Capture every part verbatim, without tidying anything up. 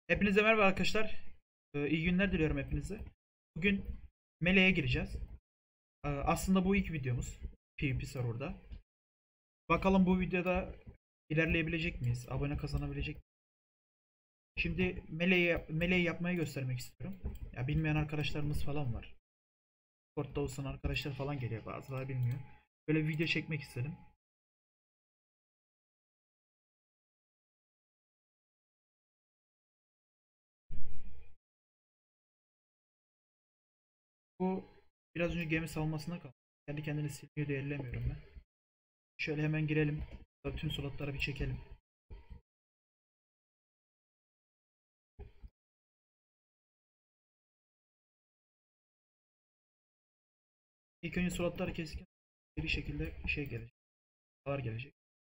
Hepinize merhaba arkadaşlar. Ee, iyi günler diliyorum hepinize. Bugün Mele'ye gireceğiz. Ee, aslında bu ilk videomuz. PvP serverda. Bakalım bu videoda ilerleyebilecek miyiz? Abone kazanabilecek miyiz? Şimdi Mele'yi Mele'yi yapmayı göstermek istiyorum. Ya bilmeyen arkadaşlarımız falan var. Sportta olsun arkadaşlar falan geliyor, bazıları bilmiyor. Böyle bir video çekmek istedim. Bu biraz önce gemi savunmasına kaldı. Kendi kendini silmiyor diye ellemiyorum ben. Şöyle hemen girelim. Tüm slotları bir çekelim. İlk önce slotları keskin bir şekilde şey gelecek. Dolar gelecek.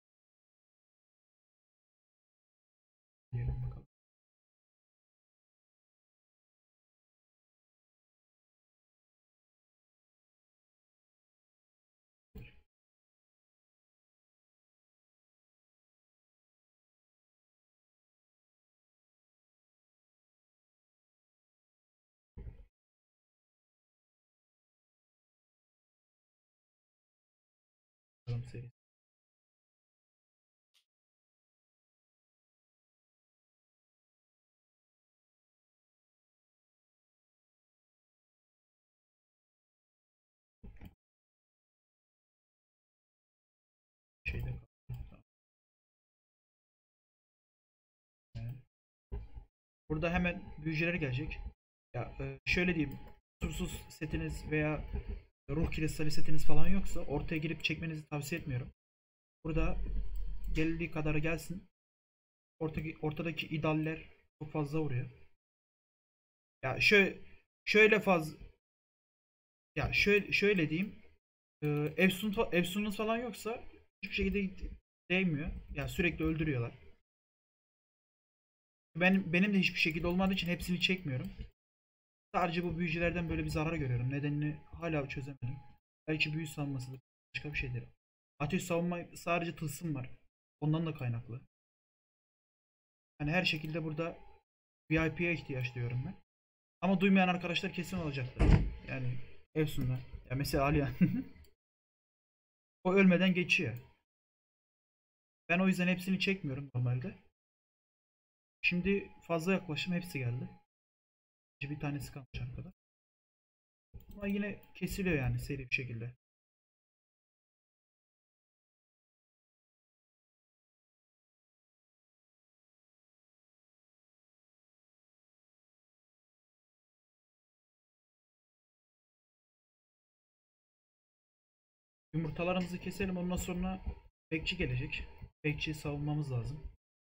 Diyelim bakalım. Bakalım seri. Şeyde kaldı. Tamam. Evet. Burada hemen büyücüler gelecek. Ya e, şöyle diyeyim. Kusursuz setiniz veya ruh kristali setiniz falan yoksa ortaya girip çekmenizi tavsiye etmiyorum. Burada geldiği kadar gelsin. Ortadaki, ortadaki idaller çok fazla vuruyor. Ya şöyle şöyle faz ya şöyle şöyle diyeyim. E, Efsun Efsun'unuz falan yoksa hiçbir şekilde değmiyor. Ya sürekli öldürüyorlar. Benim, benim de hiçbir şekilde olmadığı için hepsini çekmiyorum. Sadece bu büyücülerden böyle bir zarar görüyorum. Nedenini hala çözemedim. Belki büyü savunmasıdır. Başka bir şeydir. Ateş savunma sadece tılsım var. Ondan da kaynaklı. Yani her şekilde burada V I P'ye ihtiyaç duyuyorum ben. Ama duymayan arkadaşlar kesin olacaktır. Yani Efsun'da. Ya mesela Aliyan. O ölmeden geçiyor. Ben o yüzden hepsini çekmiyorum normalde. Şimdi fazla yaklaşım, hepsi geldi. Bir tanesi kalmış arkada. Ama yine kesiliyor yani seri bir şekilde. Yumurtalarımızı keselim, ondan sonra bekçi gelecek. Bekçiyi savunmamız lazım.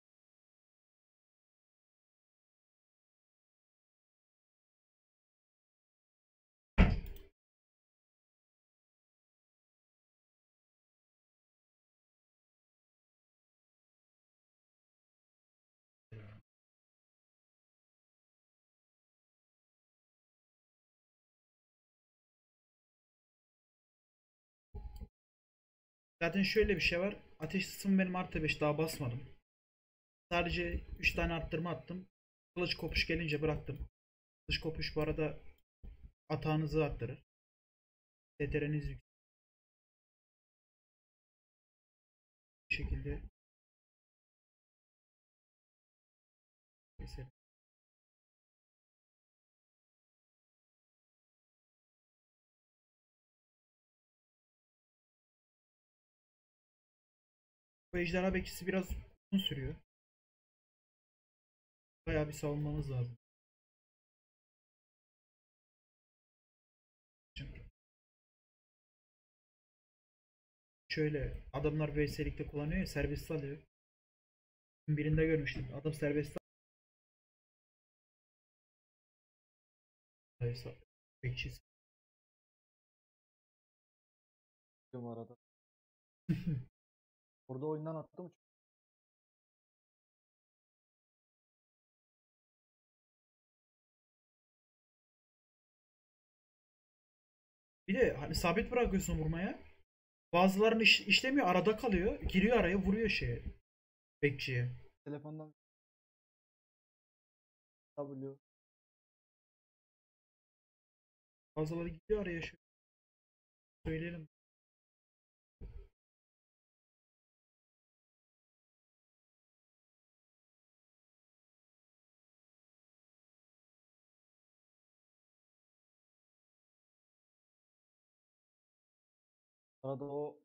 Zaten şöyle bir şey var. Ateş ısım benim artı beş, daha basmadım. Sadece üç tane arttırma attım. Kılıç kopuş gelince bıraktım. Kılıç kopuş bu arada atağınızı arttırır. C T R'niz yüksek bir şekilde keselim. Bu ejderha bekçisi biraz uzun sürüyor. Bayağı bir savunmamız lazım. Şöyle adamlar V S'likte kullanıyor ya, serbest alıyor. Birinde görmüştüm. Adam serbest alıyor. Bekçisi. Bu arada. Burada oyundan attım. Bir de hani sabit bırakıyorsun vurmaya. Bazılarının iş, işlemiyor, arada kalıyor. Giriyor araya, vuruyor şeye. Bekçiye. Telefondan W. Fazlaları gidiyor araya şu söyleyelim. Arada o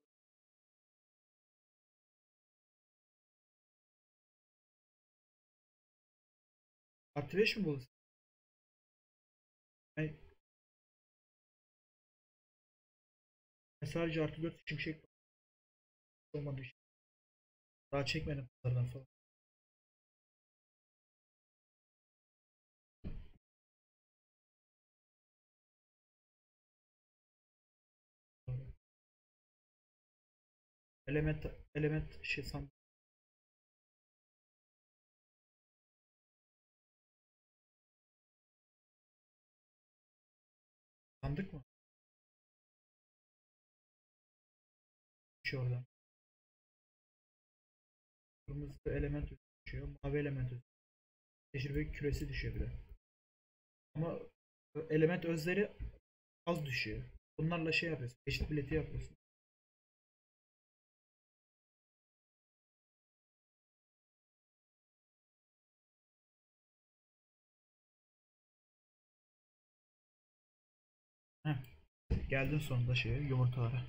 Artı beş mi bulursun? Yani, sadece artı dört şimşek olmadı işte. Daha çekmedim pazardan falan. Element element şey san sandık mı? Düşüyor oradan. Kırmızı element düşüyor. Mavi element düşüyor. Tecrübe küresi düşüyor bir de. Ama element özleri az düşüyor. Bunlarla şey yapıyorsun. Eşit bileti yapıyorsun. Heh. Geldin sonunda şeye yumurtalara.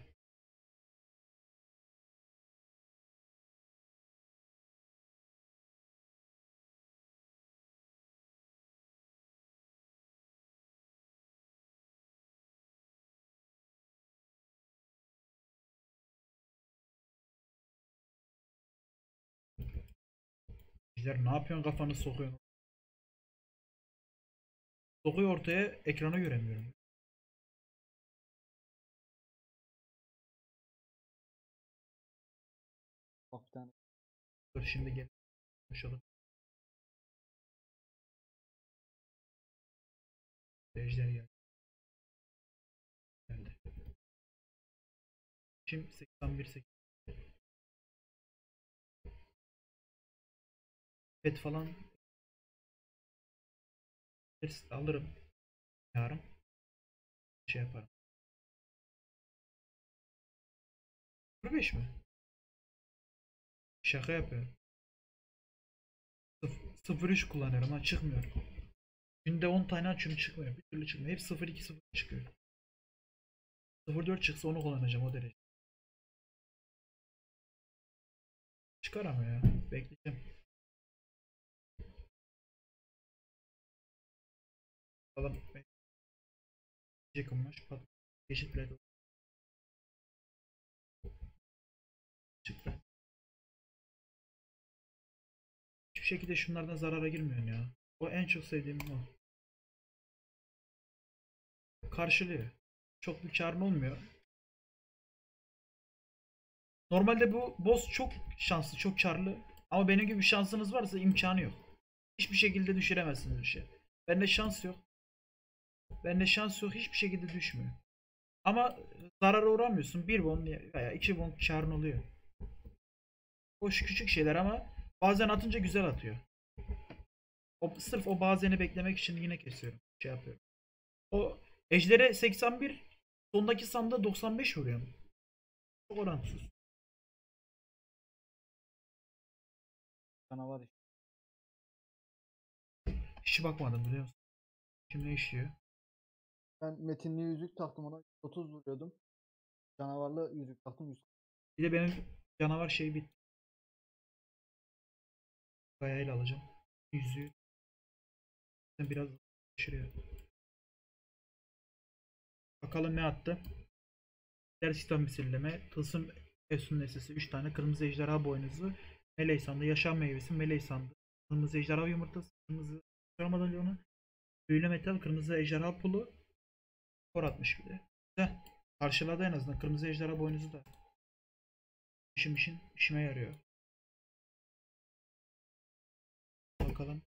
Bizler ne yapıyorsun kafanı sokuyorsun. Sokuyor ortaya ekranı göremiyorum. bak bir tane. Dur şimdi gel. Konuşalım. Ejder geldi. Şimdi seksen bir seksen. Pet falan alırım yarın. Şey yaparım. sıfır beş mi? Şaka yapıyorum. sıfır üç kullanıyorum ha çıkmıyor. Günde on tane açıyorum çıkmıyor. Bir türlü çıkmıyor. Hep sıfır iki sıfır çıkıyor. sıfır dört çıksa onu kullanacağım o derece. Çıkar ama ya. Bekleyeceğim. Bakalım. Jack'ım var. Pat. Yeşil plate çıktı. Hiçbir şekilde şunlardan zarara girmiyorsun ya. O en çok sevdiğim o. Karşılıyor. Çok bir karın olmuyor. Normalde bu boss çok şanslı, çok karlı. Ama benim gibi şansınız varsa imkanı yok. Hiçbir şekilde düşüremezsiniz bir şey. Bende şans yok. Bende şans yok. Hiçbir şekilde düşmüyor. Ama zarara uğramıyorsun. Bir bon veya iki bon karın oluyor. Hoş küçük şeyler ama bazen atınca güzel atıyor. O, sırf o bazeni beklemek için yine kesiyorum. Şey yapıyorum. O ejdere seksen bir, sondaki sanda doksan beş vuruyorum. Çok orantısız. Canavar işte. Hiç bakmadım biliyor musun? Şimdi ne işliyor? Ben metinli yüzük taktım ona. otuz vuruyordum. Canavarlı yüzük taktım yüz. Bir de benim canavar şey bitti. Kayayla alacağım. Yüzüğü biraz şuraya. Bakalım ne attı? Gerçekten misilleme. Tılsım Efsun nesnesi üç tane. Kırmızı ejderha boynuzu. Meleği sandı. Yaşam meyvesi. Meleği sandı. Kırmızı ejderha yumurtası. Kırmızı ejderha madalyonu. Büyülü metal. Kırmızı ejderha pulu. Kor atmış bir de. Güzel. Karşıladı en azından. Kırmızı ejderha boynuzu da. İşim işin işime yarıyor. Bakalım.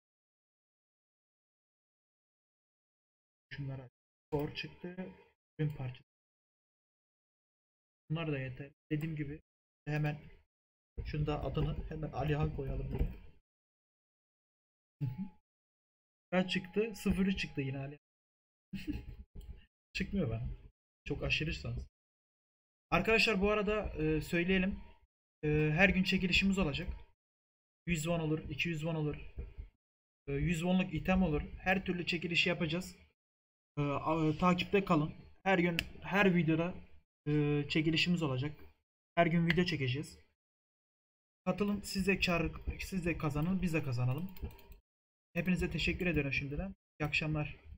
Şunlara. Kor çıktı. Ürün parçası. Bunlar da yeter. Dediğim gibi hemen şunda adını hemen Alihan koyalım diye. Kaç çıktı? sıfır üç çıktı yine Ali. Çıkmıyor bana. Çok aşırı şans. Arkadaşlar bu arada e, söyleyelim. E, her gün çekilişimiz olacak. yüz won olur, iki yüz won olur. E, yüz wonluk item olur. Her türlü çekilişi yapacağız. E, a- takipte kalın. Her gün her videoda e, çekilişimiz olacak. Her gün video çekeceğiz. Katılın, siz de kar, siz de kazanın, biz de kazanalım. Hepinize teşekkür ederim şimdiden. İyi akşamlar.